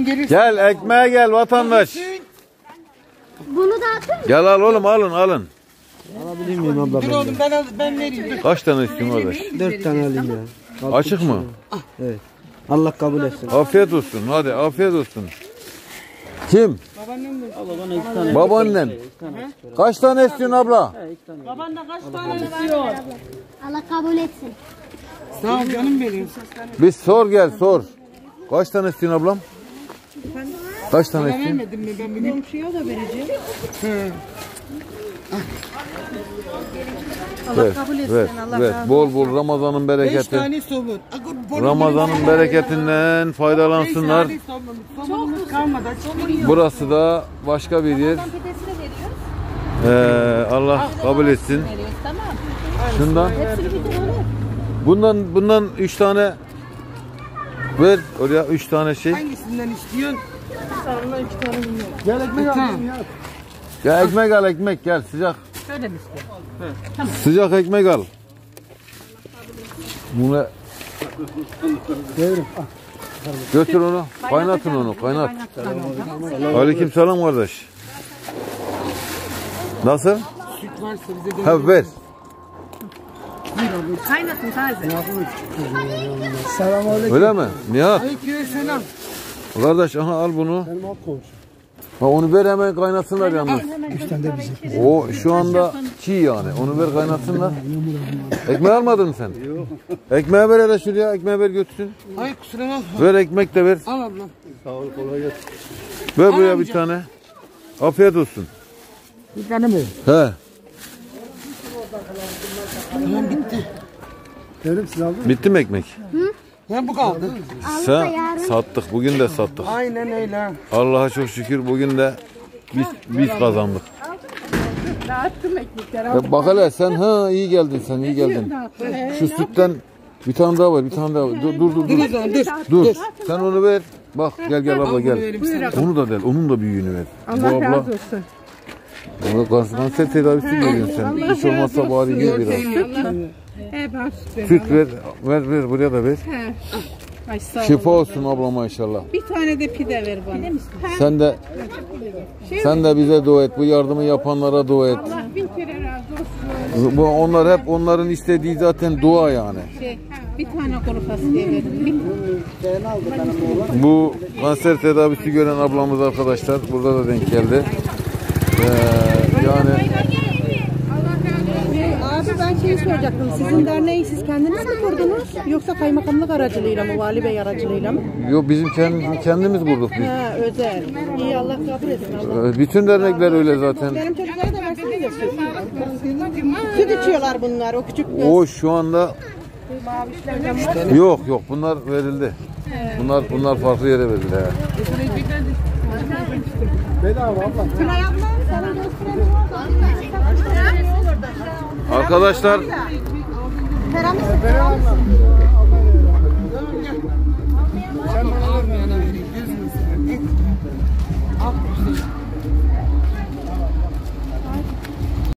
gelirsin. Gel ekmeğe gel vatandaş. Bunu da atın. Gel al oğlum alın. Alabilir miyim abla? Dur oğlum ben vereyim. Dur. Kaç tane istiyorsun kardeş? 4 tane alayım ya. Açık mı? Evet. Allah kabul etsin. Afiyet olsun. Hadi afiyet olsun. Kim? Babaannen. Kaç tane istiyorsun abla? Baban da kaç tane istiyor? Allah kabul etsin. Sağ ol canım benim. Bir sor gel sor. Kaç tane istiyorsun ablam? Kaç tane Ben istiyorsun? vermedim mi ben bileyim. Komşuya da vereceğim. Ver, kabul etsin, ver, Allah ver. razı Bol bol Ramazan'ın 5 bereketi. tane somun. Ramazan'ın bereketinden faydalansınlar. Somunumuz kalmadı. Somun yok. Burası da başka bir yer. Allah kabul etsin. Şundan. Bundan 3 tane ver oraya 3 tane şey. Hangisinden istiyorsun? Sarıla 2 tane bilmiyorum. Gel ekmek alayım ya. Ya ekmek al ekmek gel sıcak. Şöyle mi istiyorsun? Sıcak ekmek al. Bunu Devrim. götür onu. Kaynatın onu. Kaynat. Aleykümselam kardeş. Nasıl? Süt varsa bize de. Ha ver. Kaynatın taze. Selamünaleyküm. Öyle mi? Nihat. Aleykümselam. Kardeş aha al bunu. Benim alt komşum. Ha, onu ver hemen kaynatsınlar yalnız. 3 tane de bize. O şu anda çiğ yani. Onu ver kaynatsınlar. Ekmeği almadın mı sen? Yok. Ekmeği ver hele şuraya. Ekmeği ver götürsün. Ay kusura bakma. Ver ekmek de ver. Al ablam. Sağ ol, kolay gelsin. Ver buraya bir tane. Afiyet olsun. Bir tane mi? He. Tamam bitti. Devrim siz aldın mı? Bitti mi ekmek? Ya bu kaldı. Sen sattık. Bugün de sattık. Aynen öyle. Allah'a çok şükür bugün de biz kazandık. Dağıttım ekmekleri. Ya bak hele sen iyi geldin sen iyi geldin. Şu sütten bir tane daha var bir tane daha var. Dur. Dur. Sen onu ver. Bak gel abla gel. Onu da del. Onun da büyüğünü ver. Allah razı olsun. Ona kanser tedavisi görüyorsun sen. Hiç olmazsa bari ye biraz. Süt ver buraya da ver. Ay sağ ol. Şifa olsun ablama inşallah. Bir tane de pide ver bana. Sen de bize dua et. Bu yardımı yapanlara dua et. Allah bin kere razı olsun. Onlar hep onların istediği zaten dua yani. Bir tane kuru fasulye verin. Bu kanser tedavisi gören ablamız arkadaşlar burada da denk geldi. Yani Abi ben şey soracaktım. Sizin derneği siz kendiniz mi kurdunuz? Yoksa kaymakamlık aracılığıyla mı? Vali Bey aracılığıyla mı? yok bizim kendimiz kurduk biz. Ha özel. İyi Allah kabul etsin. Allah. Bütün dernekler öyle zaten. Benim çocuklara da versenize süt. Süt içiyorlar bunlar o küçük. O şu anda yok bunlar verildi. Bunlar farklı yere verildi. Bedava abla. Tülay abla sana göstereyim. Arkadaşlar